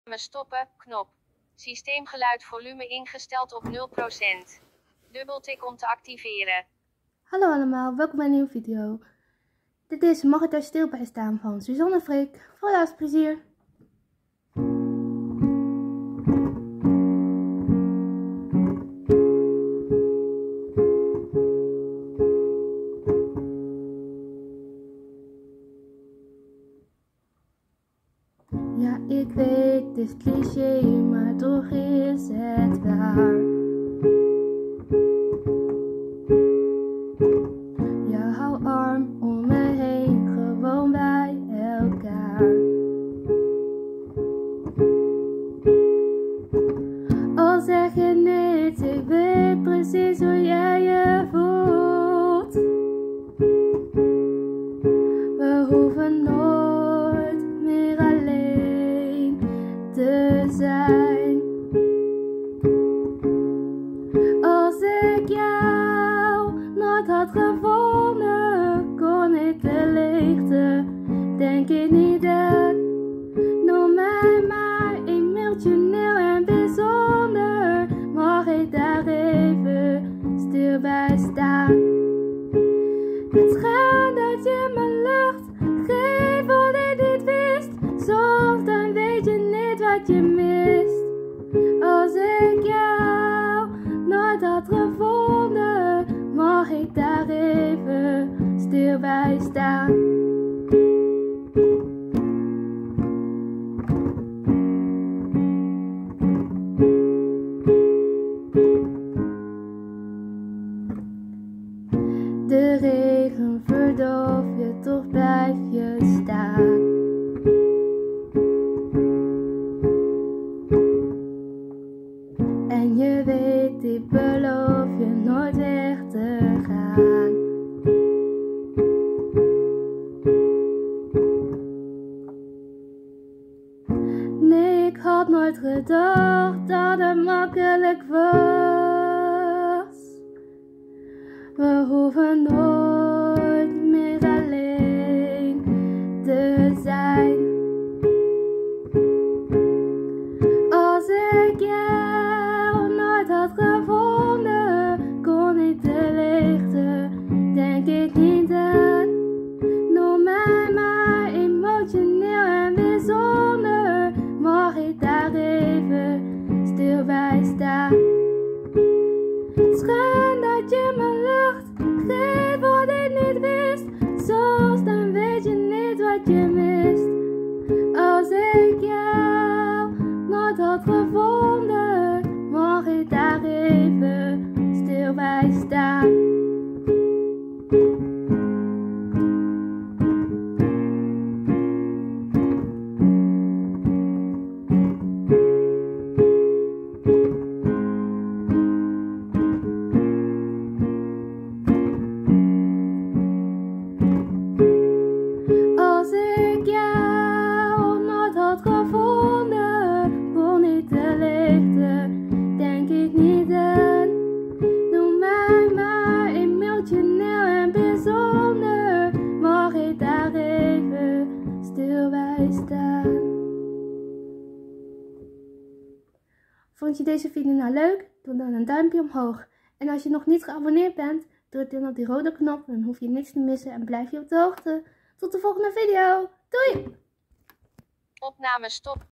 Stoppen, knop. Systeemgeluid volume ingesteld op 0%. Dubbeltik om te activeren. Hallo allemaal, welkom bij een nieuwe video. Dit is Mag ik daar stil bij staan van Suzanne Freek. Veel luisterplezier. Ja, ik weet, het is cliché, maar toch is het waar. Ja, hou arm om me heen, gewoon bij elkaar. Al zeg je niets, ik weet precies hoe jij je voelt. We hoeven nooit meer alleen te zijn. Als ik jou nooit had gevonden, kon ik de leegte, denk ik niet aan. Noem mij maar emotioneel en bijzonder, mag ik daar even stil bij staan. Het schijnt dat je me lucht geeft wat ik niet wist. Soms dan weet je niet wat je mist. Als ik jou nooit had gevonden, mag ik daar even stil bij staan. De regen verdoof je, toch blijf je staan. En je weet, ik beloof je nooit weg te gaan. Nee, ik had nooit gedacht dat het makkelijk was. We hoeven nooit meer alleen te zijn. Als ik jou nooit had gevonden, kon ik de leegte, denk ik niet aan. Noem mij maar emotioneel en bijzonder, mag ik daar even stil bij staan. Het schijnt dat je me lucht geeft wat ik niet wist. Soms dan weet je niet wat je mist. Als ik jou nooit had gevonden, mag ik daar even stil bij staan. Als ik jou nooit had gevonden, kon ik de leegte, denk ik niet aan. Noem mij maar emotioneel en bijzonder, mag ik daar even stil bij staan. Vond je deze video nou leuk? Doe dan een duimpje omhoog. En als je nog niet geabonneerd bent, druk dan op die rode knop, dan hoef je niks te missen en blijf je op de hoogte. Tot de volgende video. Doei! Opname stop.